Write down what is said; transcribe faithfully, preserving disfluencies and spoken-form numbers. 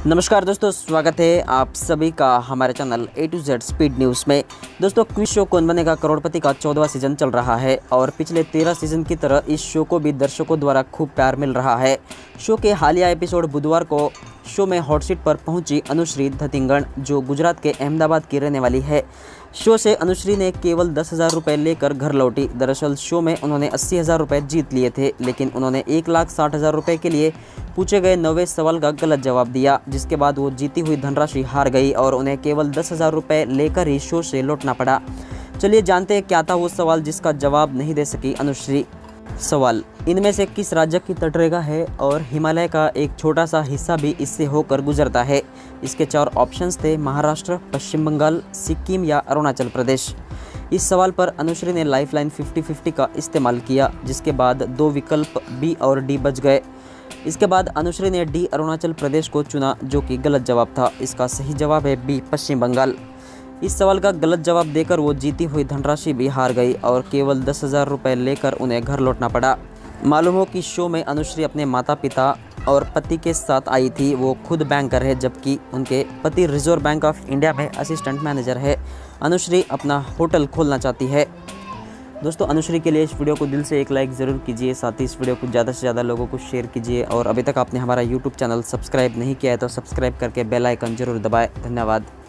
नमस्कार दोस्तों, स्वागत है आप सभी का हमारे channel A to Z speed news में। दोस्तों, क्विज शो कौन बनेगा करोड़पति का चौदहवां सीजन चल रहा है और पिछले तेरह सीजन की तरह इस शो को भी दर्शकों द्वारा खूब प्यार मिल रहा है। शो के हालिया एपिसोड बुधवार को शो में हॉट सीट पर पहुंची अनुश्री धतिंगन, जो गुजरात के अहमदाबाद की रहने वाली है। शो से अनुश्री ने केवल दस हज़ार रुपये लेकर घर लौटी। दरअसल शो में उन्होंने अस्सी हज़ार रुपये जीत लिए थे, लेकिन उन्होंने एक लाख साठ हज़ार रुपये के लिए पूछे गए नौवें सवाल का गलत जवाब दिया, जिसके बाद वो जीती हुई धनराशि हार गई और उन्हें केवल दस हज़ार रुपये लेकर ही शो से लौटना पड़ा। चलिए जानते हैं क्या था वो सवाल जिसका जवाब नहीं दे सकी अनुश्री। सवाल: इनमें से किस राज्य की तटरेखा है और हिमालय का एक छोटा सा हिस्सा भी इससे होकर गुजरता है? इसके चार ऑप्शंस थे: महाराष्ट्र, पश्चिम बंगाल, सिक्किम या अरुणाचल प्रदेश। इस सवाल पर अनुश्री ने लाइफलाइन फिफ्टी फिफ्टी का इस्तेमाल किया, जिसके बाद दो विकल्प बी और डी बच गए। इसके बाद अनुश्री ने डी अरुणाचल प्रदेश को चुना, जो कि गलत जवाब था। इसका सही जवाब है बी पश्चिम बंगाल। इस सवाल का गलत जवाब देकर वो जीती हुई धनराशि भी हार गई और केवल दस हज़ार रुपये लेकर उन्हें घर लौटना पड़ा। मालूम हो कि शो में अनुश्री अपने माता पिता और पति के साथ आई थी। वो खुद बैंकर है, जबकि उनके पति रिजर्व बैंक ऑफ इंडिया में असिस्टेंट मैनेजर है। अनुश्री अपना होटल खोलना चाहती है। दोस्तों, अनुश्री के लिए इस वीडियो को दिल से एक लाइक ज़रूर कीजिए, साथ ही इस वीडियो को ज़्यादा से ज़्यादा लोगों को शेयर कीजिए और अभी तक आपने हमारा यूट्यूब चैनल सब्सक्राइब नहीं किया है तो सब्सक्राइब करके बेल आइकन जरूर दबाएं। धन्यवाद।